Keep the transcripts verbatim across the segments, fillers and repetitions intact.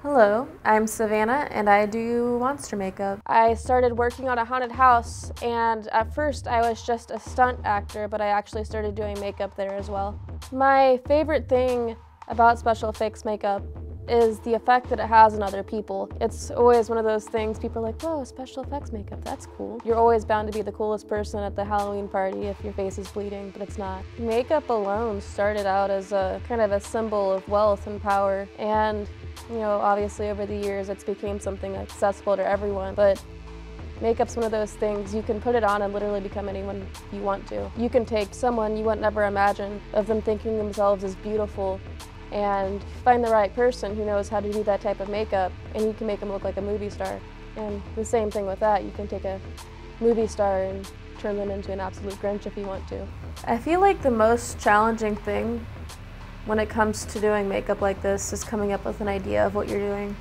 Hello, I'm Savannah and I do monster makeup. I started working on a haunted house, and at first I was just a stunt actor, but I actually started doing makeup there as well. My favorite thing about special effects makeup is the effect that it has on other people. It's always one of those things people are like, whoa, special effects makeup, that's cool. You're always bound to be the coolest person at the Halloween party if your face is bleeding, but it's not. Makeup alone started out as a kind of a symbol of wealth and power, and you know, obviously over the years it's became something accessible to everyone, but makeup's one of those things, you can put it on and literally become anyone you want to. You can take someone you would never imagine of them thinking themselves as beautiful and find the right person who knows how to do that type of makeup, and you can make them look like a movie star. And the same thing with that, you can take a movie star and turn them into an absolute Grinch if you want to. I feel like the most challenging thing when it comes to doing makeup like this is coming up with an idea of what you're doing.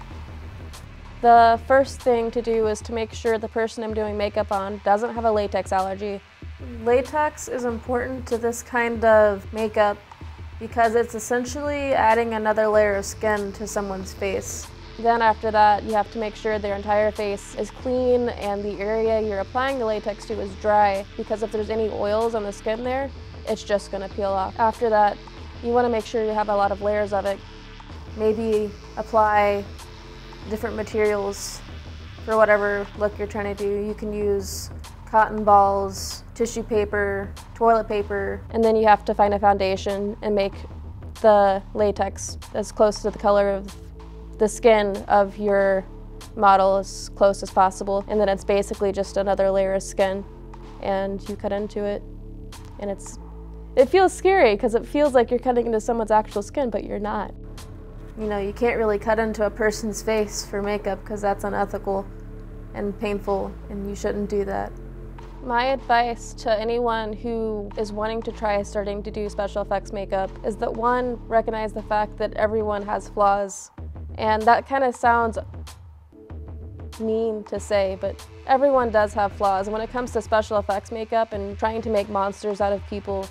The first thing to do is to make sure the person I'm doing makeup on doesn't have a latex allergy. Latex is important to this kind of makeup because it's essentially adding another layer of skin to someone's face. Then after that, you have to make sure their entire face is clean and the area you're applying the latex to is dry, because if there's any oils on the skin there, it's just going to peel off. After that, you want to make sure you have a lot of layers of it. Maybe apply different materials for whatever look you're trying to do. You can use cotton balls, tissue paper, toilet paper. And then you have to find a foundation and make the latex as close to the color of the skin of your model as close as possible. And then it's basically just another layer of skin, and you cut into it, and it's It feels scary because it feels like you're cutting into someone's actual skin, but you're not. You know, you can't really cut into a person's face for makeup because that's unethical and painful, and you shouldn't do that. My advice to anyone who is wanting to try starting to do special effects makeup is that, one, recognize the fact that everyone has flaws. And that kind of sounds mean to say, but everyone does have flaws. And when it comes to special effects makeup and trying to make monsters out of people,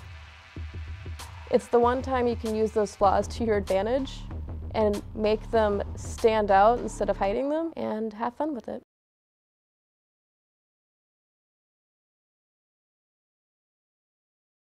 it's the one time you can use those flaws to your advantage and make them stand out instead of hiding them, and have fun with it.